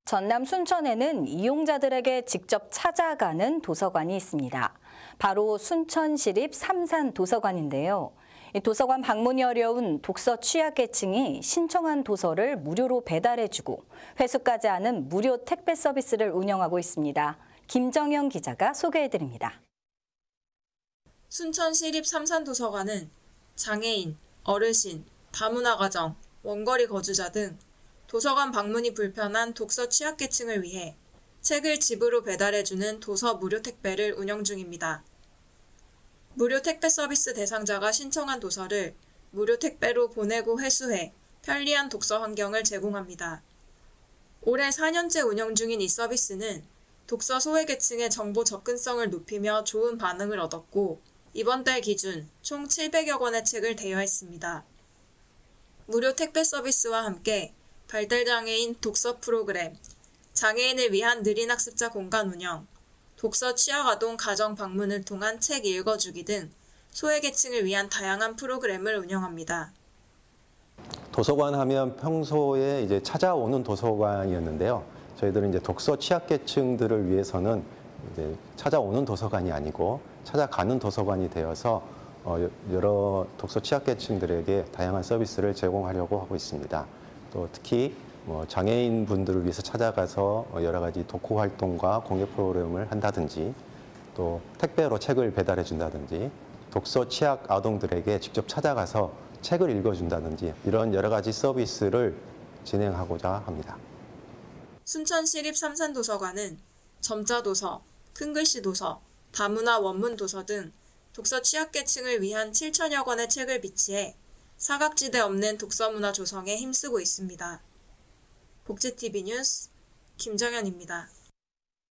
전남 순천에는 이용자들에게 직접 찾아가는 도서관이 있습니다. 바로 순천시립 삼산도서관인데요. 도서관 방문이 어려운 독서 취약계층이 신청한 도서를 무료로 배달해주고 회수까지 하는 무료 택배 서비스를 운영하고 있습니다. 김정영 기자가 소개해드립니다. 순천시립 삼산도서관은 장애인, 어르신, 다문화 가정, 원거리 거주자 등 도서관 방문이 불편한 독서 취약계층을 위해 책을 집으로 배달해주는 도서 무료 택배를 운영 중입니다. 무료 택배 서비스 대상자가 신청한 도서를 무료 택배로 보내고 회수해 편리한 독서 환경을 제공합니다. 올해 4년째 운영 중인 이 서비스는 독서 소외계층의 정보 접근성을 높이며 좋은 반응을 얻었고 이번 달 기준 총 700여 권의 책을 대여했습니다. 무료 택배 서비스와 함께 발달장애인 독서 프로그램, 장애인을 위한 느린 학습자 공간 운영, 독서 취약아동 가정 방문을 통한 책 읽어주기 등 소외계층을 위한 다양한 프로그램을 운영합니다. 도서관 하면 평소에 이제 찾아오는 도서관이었는데요. 저희들은 이제 독서 취약계층들을 위해서는 이제 찾아오는 도서관이 아니고 찾아가는 도서관이 되어서 여러 독서 취약계층들에게 다양한 서비스를 제공하려고 하고 있습니다. 또 특히 장애인 분들을 위해서 찾아가서 여러 가지 독후 활동과 공예 프로그램을 한다든지 또 택배로 책을 배달해 준다든지 독서 취약 아동들에게 직접 찾아가서 책을 읽어준다든지 이런 여러 가지 서비스를 진행하고자 합니다. 순천시립 삼산도서관은 점자도서, 큰글씨 도서, 다문화 원문 도서 등 독서 취약계층을 위한 7천여 권의 책을 비치해 사각지대 없는 독서문화 조성에 힘쓰고 있습니다. 복지TV 뉴스 김정현입니다.